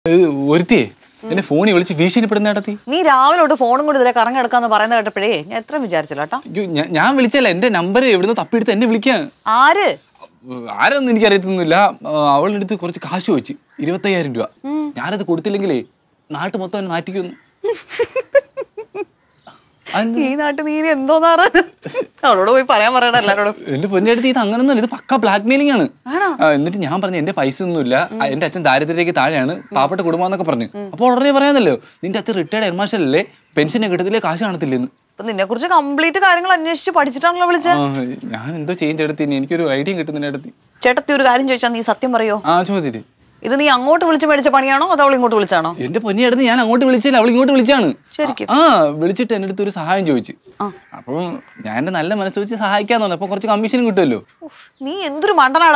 ഒരുത്തിയേ എന്നെ ഫോണിൽ വിളിച്ച് ഭീഷണിപ്പെടുന്ന ഏട്ടത്തി. നീ രാവിലെ ഫോണും കൊണ്ട് ഇതിലെ കറങ്ങെടുക്കാന്ന് പറയുന്ന കേട്ടപ്പോഴേ ഞാൻ എത്ര വിചാരിച്ചില്ല കേട്ടോ. ഞാൻ വിളിച്ചല്ല, എന്റെ നമ്പർ എവിടുന്ന് തപ്പിയെടുത്ത് എന്നെ വിളിക്കാൻ. ആരൊന്നും എനിക്കറിയത്തൊന്നുമില്ല. അവളുടെ അടുത്ത് കുറച്ച് കാശ് ചോദിച്ചു, 25,000 രൂപ. ഞാനത് കൊടുത്തില്ലെങ്കിലേ നാട്ടു മൊത്തം എന്നെ നാറ്റിക്കൊന്നു. ഈ നാട്ടിൽ നീ എന്തോന്നാ അവളോട് പോയി പറയാൻ പറയണ എല്ലാരോടും. എന്റെ പൊന്നടുത്ത് ഇത് അങ്ങനൊന്നുമല്ല, ഇത് പക്ക ബ്ലാക്ക് മെയിലിംഗ് ആണ്. എന്നിട്ട് ഞാൻ പറഞ്ഞു എന്റെ പൈസ ഒന്നുമില്ല, എന്റെ അച്ഛൻ ദാരിദ്ര്യക്ക് താഴെയാണ്, പാവപ്പെട്ട കുടുംബം എന്നൊക്കെ പറഞ്ഞു. അപ്പോൾ ഉടനെ പറയാന്നല്ലോ, നിന്റെ അച്ഛൻ റിട്ടയർഡ് എയർ മാർഷൽ അല്ലേ, പെൻഷൻ കിട്ടത്തില്ലേ, കാശ് കാണത്തില്ലെന്ന്. നിന്നെ കുറിച്ച് കംപ്ലീറ്റ് കാര്യങ്ങൾ അന്വേഷിച്ച് പഠിച്ചിട്ടാണല്ലോ വിളിച്ചത്. ഞാൻ എന്തോ ചെയ്യേണ്ട അടുത്ത് എനിക്കൊരു ഐഡിയ കിട്ടുന്നതിന്റെ അടുത്ത്. ചേട്ടത്തി ഒരു കാര്യം ചോദിച്ചാൽ നീ സത്യം പറയോ? ചോദ്യം. ഇത് നീ അങ്ങോട്ട് വിളിച്ച് മേടിച്ച പണിയാണോ അതോ അവൾ ഇങ്ങോട്ട് വിളിച്ചാണോ? എന്റെ പൊന്നിയടുത്ത് ഞാൻ അങ്ങോട്ട് വിളിച്ചില്ല, അവൾ ഇങ്ങോട്ട് വിളിച്ചാണ്. ശരിക്കും? വിളിച്ചിട്ട് എന്റെ അടുത്ത് ഒരു സഹായം ചോദിച്ചു. അപ്പം ഞാൻ എന്റെ നല്ല മനസ്സ് വെച്ച് സഹായിക്കാന്ന് പറഞ്ഞു. അപ്പൊ കുറച്ച് കമ്മീഷൻ കിട്ടുമല്ലോ. നീ എന്തൊരു മണ്ടനാണ്.